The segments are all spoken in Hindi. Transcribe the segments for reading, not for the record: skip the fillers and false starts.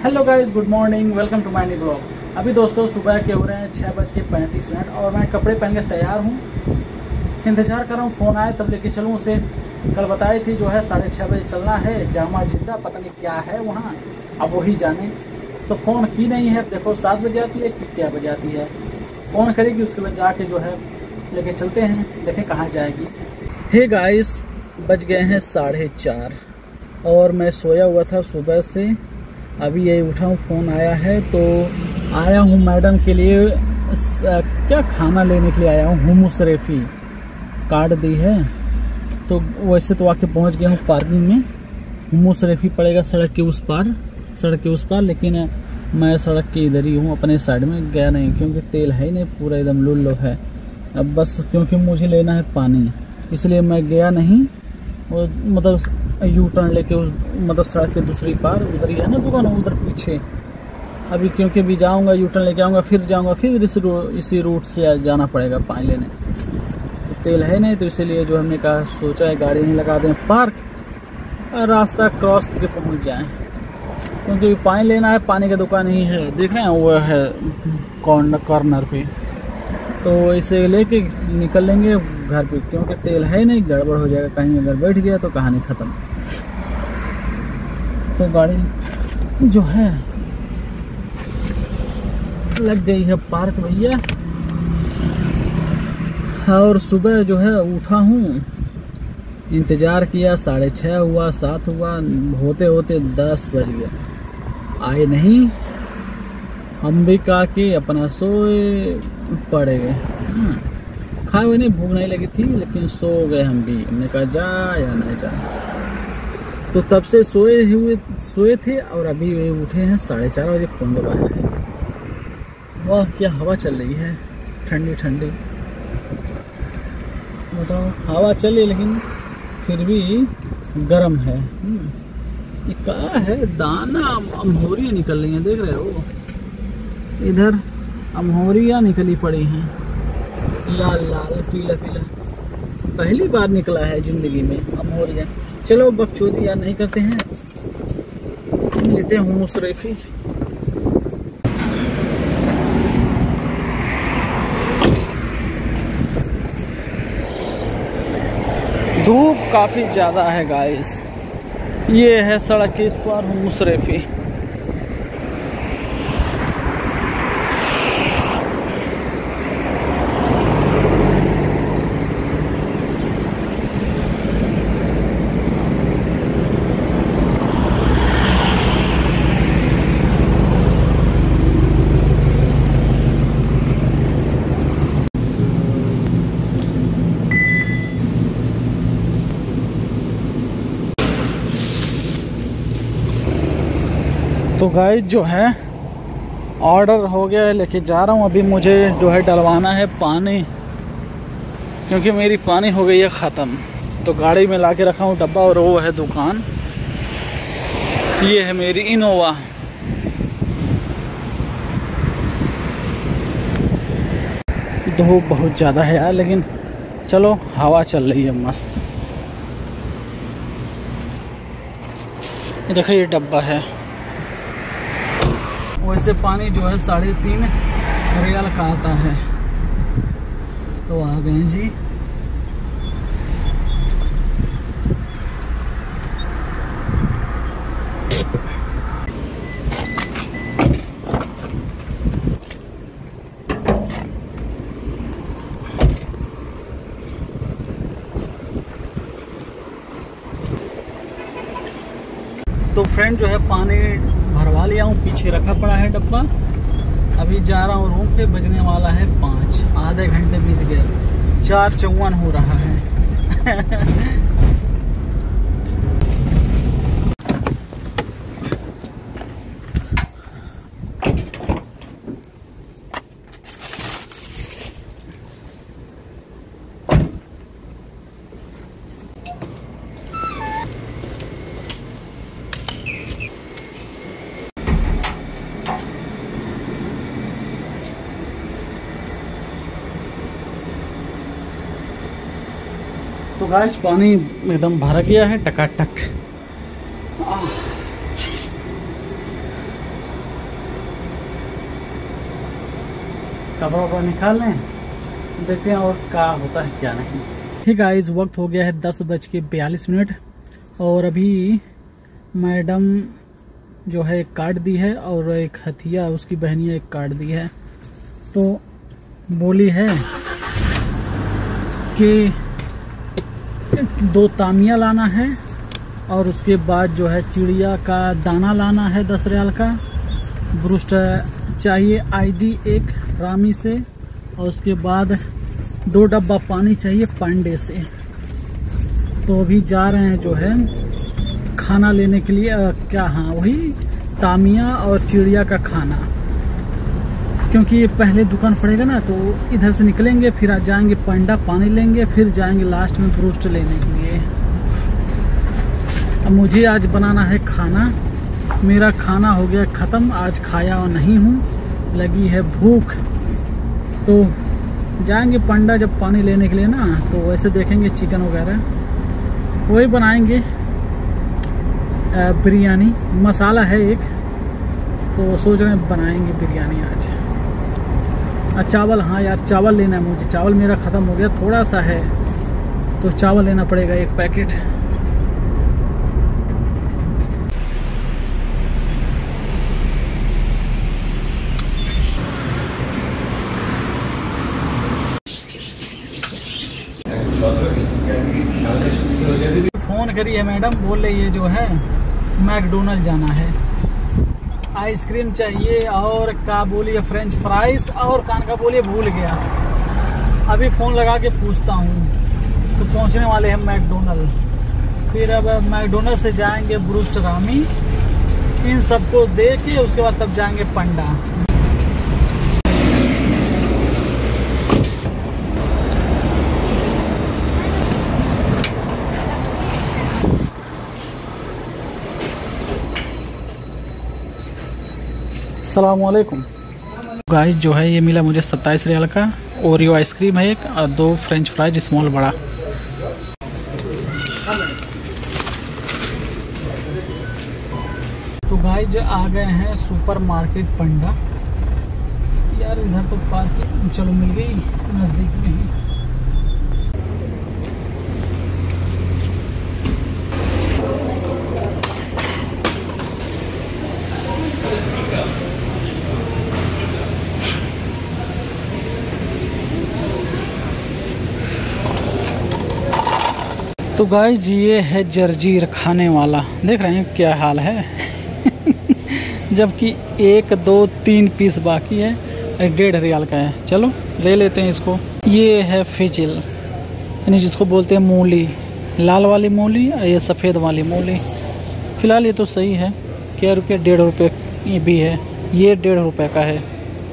Hello guys, good morning, welcome to my new vlog. अभी दोस्तों सुबह के हो रहे हैं 6:35 और मैं कपड़े पहन के तैयार हूँ। इंतजार कर रहा हूँ फोन आए तब लेके चलूँ उसे। कल बताई थी जो है 6:30 बजे चलना है जामा जिद्दा, पता नहीं क्या है वहाँ, अब वही जाने। तो फ़ोन की नहीं है, देखो 7 बजे आती है कि क्या बजे आती है। फ़ोन करेगी उसके बाद जाके जो है लेके चलते हैं, देखें कहाँ जाएगी। हे गाइस, बज गए हैं 4:30 और मैं सोया हुआ था सुबह से। अभी यही उठा हूँ, फ़ोन आया है तो आया हूँ मैडम के लिए क्या खाना लेने के लिए आया हूँ। हुम्मुस रेफी कार्ड दी है तो वैसे तो आके पहुँच गया हूँ पार्किंग में। हुम्मुस रेफी पड़ेगा सड़क के उस पार, लेकिन मैं सड़क के इधर ही हूँ, अपने साइड में गया नहीं क्योंकि तेल है ही नहीं, पूरा एकदम लुल्लो है। अब बस क्योंकि मुझे लेना है पानी इसलिए मैं गया नहीं। और मतलब यू टर्न लेके उस मतलब सड़क के दूसरी पार उधर ही है ना दुकान, उधर पीछे। अभी क्योंकि भी जाऊंगा यू टर्न लेके आऊँगा, फिर जाऊंगा, फिर इसी रूट से जाना पड़ेगा पानी लेने। तो तेल है नहीं तो इसीलिए जो हमने कहा सोचा है गाड़ी नहीं लगा दें पार्क और रास्ता क्रॉस करके पहुँच जाएँ, क्योंकि पानी लेना है। पानी का दुकान ही है, देख रहे हैं वो है कॉर्नर पे, तो इसे लेके निकल लेंगे घर पे, क्योंकि तेल है नहीं, गड़बड़ हो जाएगा कहीं अगर बैठ गया तो कहानी ख़त्म। तो गाड़ी जो है लग गई है पार्क भैया। और सुबह जो है उठा हूँ, इंतज़ार किया, 6:30 हुआ, 7 हुआ, होते होते 10 बज गया, आए नहीं। हम भी कहा कि अपना सोए पड़े गए, खाए हुए नहीं, भूख नहीं लगी थी, लेकिन सो गए हम भी। हमने कहा जा या नहीं जा, तो तब से सोए थे और अभी उठे हैं 4:30 बजे, फ़ोन दबाया है। वाह क्या हवा चल रही है, ठंडी ठंडी। बताओ हवा चले लेकिन फिर भी गर्म है। ये क्या है, दाना अमहोरियाँ निकल रही हैं, देख रहे हो इधर अमहोरियाँ निकली पड़ी हैं, लाल लाल पीला पीला। पहली बार निकला है जिंदगी में अमहोरियाँ। चलो बकचोदी यार नहीं करते हैं, लेते हैं हुम्मुस रेफी। धूप काफ़ी ज़्यादा है गाइस। ये है सड़क के इस पार हुम्मुस रेफी। तो गाइस जो है ऑर्डर हो गया है, लेके जा रहा हूँ। अभी मुझे जो है डलवाना है पानी, क्योंकि मेरी पानी हो गई है ख़त्म। तो गाड़ी में लाके रखा हूँ डब्बा, और वो है दुकान, ये है मेरी इनोवा। धूप बहुत ज़्यादा है यार, लेकिन चलो हवा चल रही है मस्त। ये देखो ये डब्बा है। वैसे पानी जो है 3.5 रियल का आता है। तो आ गए जी। तो फ्रेंड जो है पानी भरवा लिया हूँ, पीछे रखा पड़ा है डब्बा। अभी जा रहा हूँ रूम पे, बजने वाला है 5, आधे घंटे बीत गया, 4:54 हो रहा है। तो गाइस पानी एकदम भर गया है टकाटक। कपड़ा वपड़ा निकाल लें, देखते हैं और क्या होता है क्या नहीं। ठीक है, इस वक्त हो गया है 10:42 और अभी मैडम जो है एक कार्ड दी है और एक हथिया उसकी बहनिया एक कार्ड दी है। तो बोली है कि 2 तामिया लाना है और उसके बाद जो है चिड़िया का दाना लाना है 10 रियाल का, ब्रूस्ट चाहिए आईडी 1 रामी से, और उसके बाद 2 डब्बा पानी चाहिए पांडे से। तो अभी जा रहे हैं जो है खाना लेने के लिए, क्या हाँ वही तामिया और चिड़िया का खाना, क्योंकि ये पहले दुकान पड़ेगा ना, तो इधर से निकलेंगे फिर जाएंगे पांडा पानी लेंगे, फिर जाएंगे लास्ट में ब्रूस्ट लेने के लिए। अब मुझे आज बनाना है खाना, मेरा खाना हो गया ख़त्म, आज खाया और नहीं हूँ, लगी है भूख। तो जाएंगे पांडा जब पानी लेने के लिए ना, तो वैसे देखेंगे चिकन वगैरह वही बनाएंगे। बिरयानी मसाला है एक, तो सोच रहे हैं बनाएंगे बिरयानी आज। चावल, हाँ यार चावल लेना है मुझे, चावल मेरा ख़त्म हो गया, थोड़ा सा है तो चावल लेना पड़ेगा 1 पैकेट। फोन करी है मैडम, बोल रही है जो है मैकडोनल्ड जाना है, आइसक्रीम चाहिए और क्या बोलिए फ्रेंच फ्राइज और कान का बोलिए भूल गया। अभी फ़ोन लगा के पूछता हूँ। तो पहुँचने वाले हैं मैकडोनल्ड, फिर अब मैकडोनल्ड से जाएंगे ब्रूस्ट रामी, इन सबको दे के उसके बाद तब जाएंगे पांडा। अस्सलामुअलैकुम गाइस, जो है ये मिला मुझे 27 रियाल का, ओरियो आइसक्रीम है एक और 2 फ्रेंच फ्राइज स्मॉल बड़ा। तो गाइस आ गए हैं सुपर मार्केट पांडा। यार इधर तो पार्किंग चलो मिल गई नज़दीक में ही। तो गाइस ये है जर्जीर खाने वाला, देख रहे हैं क्या हाल है जबकि 1 2 3 पीस बाकी है, 1.5 रियाल का है। चलो ले लेते हैं इसको। ये है फिजिल, यानी जिसको बोलते हैं मूली, लाल वाली मूली और ये सफ़ेद वाली मूली। फ़िलहाल ये तो सही है, क्या रुपये 1.5 रुपये ये भी है, ये 1.5 रुपये का है।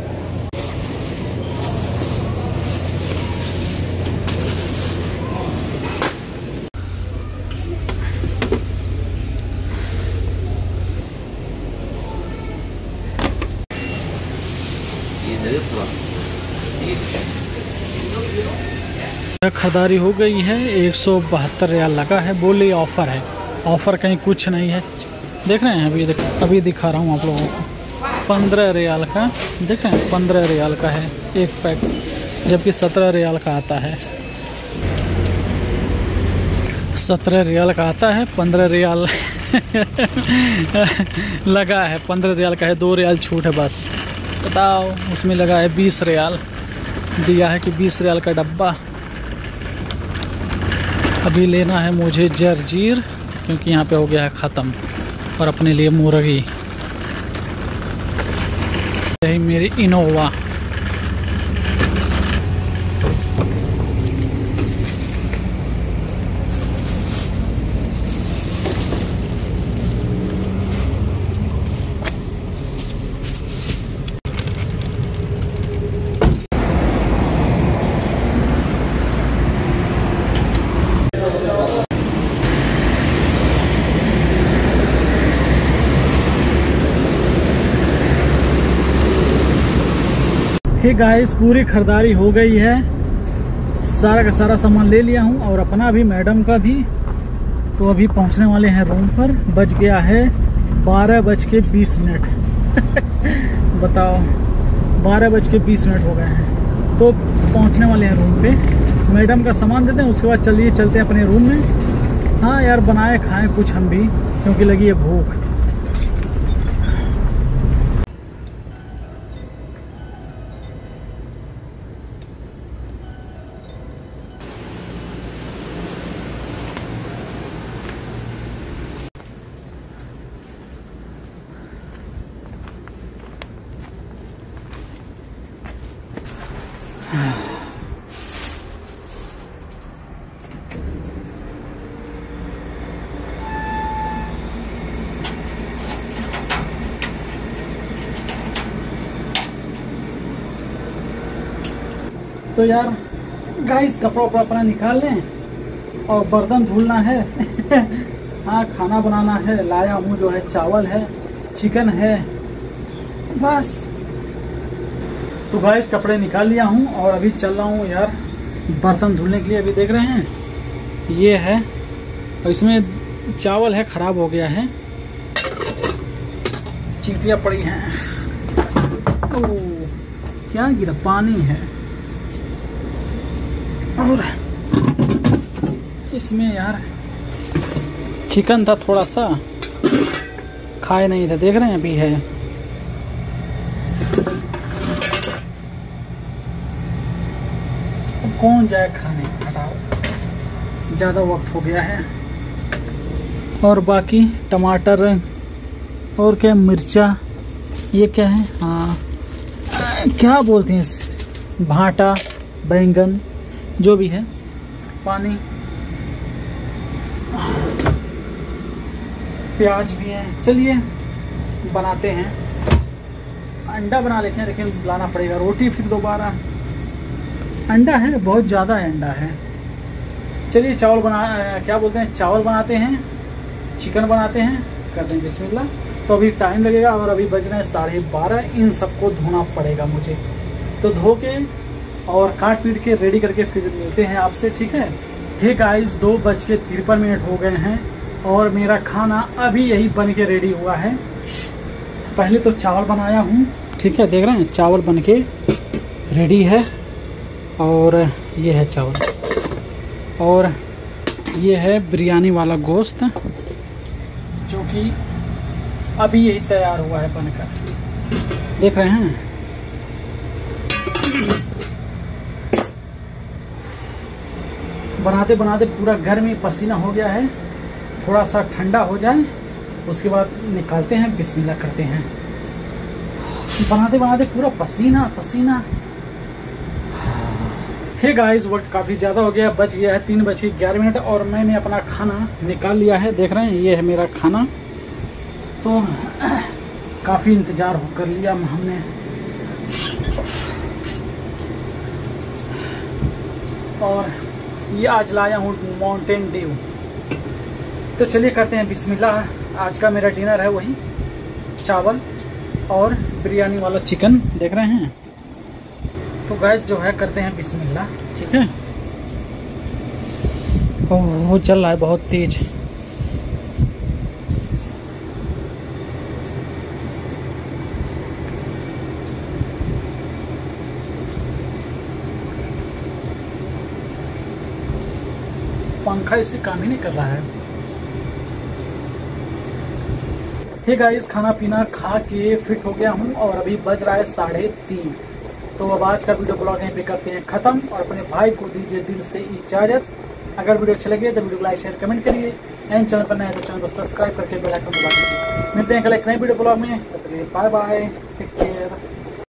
खरीदारी हो गई है, 172 रियाल लगा है, बोले ऑफ़र है, ऑफ़र कहीं कुछ नहीं है। देख रहे हैं अभी दिखा रहा हूँ आप लोगों को, 15 रियाल का, देख रहे हैं 15 रियाल का है 1 पैक, जबकि 17 रियाल का आता है। 17 रियाल का आता है, 15 रियाल लगा है, 15 रियाल का है, 2 रियाल छूट है बस। बताओ, उसमें लगा है 20 रियाल, दिया है कि 20 रियाल का डब्बा। अभी लेना है मुझे जर्जीर, क्योंकि यहाँ पे हो गया है ख़त्म, और अपने लिए मुर्गी, यही मेरी इनोवा। हे गाइस, पूरी खरीदारी हो गई है, सारा का सारा सामान ले लिया हूँ और अपना भी मैडम का भी। तो अभी पहुँचने वाले हैं रूम पर, बज गया है 12:20 बताओ, 12:20 हो गए हैं, तो पहुंचने वाले हैं रूम पे। मैडम का सामान देते हैं, उसके बाद चलिए चलते हैं अपने रूम में। हाँ यार, बनाए खाएं कुछ हम भी, क्योंकि लगी है भूख। तो यार गाइस, कपड़ा उपड़ा अपना निकाल लें और बर्तन धुलना है। हाँ, खाना बनाना है। लाया हूँ जो है चावल है, चिकन है, बस। तो गाइस कपड़े निकाल लिया हूँ और अभी चल रहा हूँ यार बर्तन धुलने के लिए। अभी देख रहे हैं ये है, और इसमें चावल है, खराब हो गया है, चींटियाँ पड़ी हैं। ओह, क्या गिरा? पानी है। और इसमें यार चिकन था, थोड़ा सा खाए नहीं थे, देख रहे हैं अभी है। कौन जाए खाने, हटाओ, ज़्यादा वक्त हो गया है। और बाकी टमाटर और क्या, मिर्चा, ये क्या है, हाँ क्या बोलते हैं, भाटा, बैंगन, जो भी है, पानी, प्याज भी है। चलिए बनाते हैं। अंडा बना लेते हैं, लेकिन लाना पड़ेगा रोटी फिर दोबारा। अंडा है, बहुत ज़्यादा अंडा है। चलिए चावल क्या बोलते हैं, चावल बनाते हैं, चिकन बनाते हैं, करते हैं बिस्मिल्लाह। तो अभी टाइम लगेगा और अभी बज रहे हैं 12:30। इन सबको धोना पड़ेगा मुझे, तो धो के और काट पीट के रेडी करके फिर मिलते हैं आपसे, ठीक है। हे गाइस, 2:53 हो गए हैं और मेरा खाना अभी यही बन के रेडी हुआ है। पहले तो चावल बनाया हूँ, ठीक है, देख रहे हैं चावल बन के रेडी है। और ये है चावल, और ये है बिरयानी वाला गोश्त, जो कि अभी यही तैयार हुआ है बनकर, देख रहे हैं। बनाते बनाते पूरा घर में पसीना हो गया है। थोड़ा सा ठंडा हो जाए उसके बाद निकालते हैं, बिस्मिल्लाह करते हैं। बनाते बनाते पूरा पसीना पसीना। हे गाइस, वक्त काफ़ी ज़्यादा हो गया, बच गया है 3:11 और मैंने अपना खाना निकाल लिया है, देख रहे हैं ये है मेरा खाना। तो काफ़ी इंतज़ार कर लिया हमने। और ये आज लाया हूँ माउंटेन ड्यू। तो चलिए करते हैं बिस्मिल्लाह। आज का मेरा डिनर है वही चावल और बिरयानी वाला चिकन, देख रहे हैं। तो गाइस जो है करते हैं बिस्मिल्लाह, ठीक है। ओह, चल रहा है बहुत तेज। पंखा इससे काम ही नहीं कर रहा है। हे गाइस, खाना पीना खा के फिट हो गया हूँ और अभी बज रहा है 3:30। तो अब आज का वीडियो ब्लॉग यहीं पे करते हैं खत्म और अपने भाई को दीजिए दिल से इजाजत। अगर वीडियो अच्छा लगे तो वीडियो को लाइक शेयर कमेंट करिए। एंड चैनल पर नए हैं तो चैनल को सब्सक्राइब करके बेल आइकन दबा दीजिए। मिलते हैं कल एक नए वीडियो ब्लॉग में। Bye bye, take care.